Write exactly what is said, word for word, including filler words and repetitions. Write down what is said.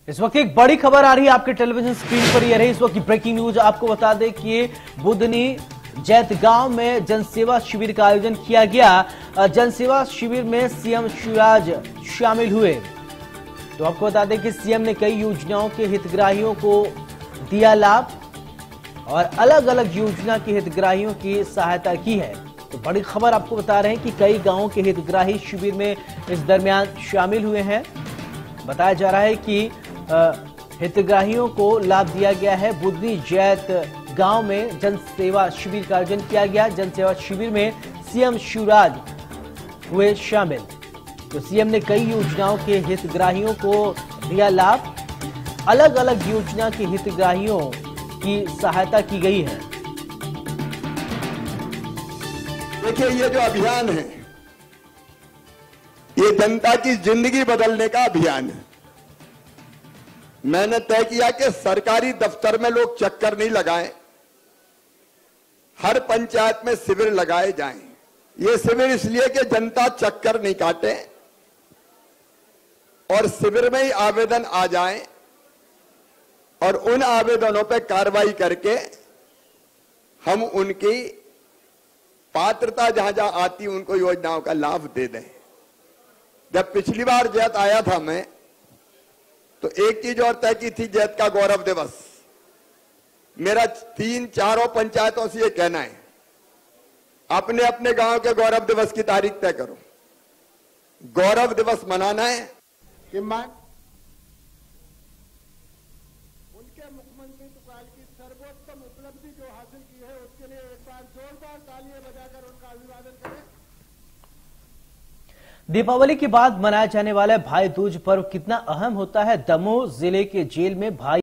इस वक्त एक बड़ी खबर आ रही है आपके टेलीविजन स्क्रीन पर। यह रही इस वक्त की ब्रेकिंग न्यूज। आपको बता दें कि बुधनी जैत गांव में जनसेवा शिविर का आयोजन किया गया। जनसेवा शिविर में सीएम शिवराज शामिल हुए। तो आपको बता दें कि सीएम ने कई योजनाओं के हितग्राहियों को दिया लाभ और अलग अलग योजना के हितग्राहियों की सहायता की है। तो बड़ी खबर आपको बता रहे हैं कि कई गांवों के हितग्राही शिविर में इस दरमियान शामिल हुए हैं। बताया जा रहा है कि हितग्राहियों को लाभ दिया गया है। बुधनी जैत गांव में जन सेवा शिविर का आयोजन किया गया। जन सेवा शिविर में सीएम शिवराज हुए शामिल। तो सीएम ने कई योजनाओं के हितग्राहियों को दिया लाभ। अलग अलग योजना के हितग्राहियों की सहायता की गई है। देखिए, ये जो अभियान है ये जनता की जिंदगी बदलने का अभियान है। मैंने तय किया कि सरकारी दफ्तर में लोग चक्कर नहीं लगाएं, हर पंचायत में शिविर लगाए जाएं। ये शिविर इसलिए कि जनता चक्कर नहीं काटे और शिविर में ही आवेदन आ जाएं और उन आवेदनों पर कार्रवाई करके हम उनकी पात्रता जहां जहां आती उनको योजनाओं का लाभ दे दें। जब पिछली बार जैत आया था मैं, तो एक चीज और तय की थी, जैत का गौरव दिवस। मेरा तीन चारों पंचायतों से ये कहना है, अपने अपने गांव के गौरव दिवस की तारीख तय करो। गौरव दिवस मनाना है कि मान उनके मुख्यमंत्री काल की सर्वोत्तम उपलब्धि जो हासिल की है उसके लिए एक बार जोरदार तालियां बजाकर उनका अभिवादन करें। दीपावली के बाद मनाया जाने वाला भाई दूज पर्व कितना अहम होता है। दमोह जिले के जेल में भाई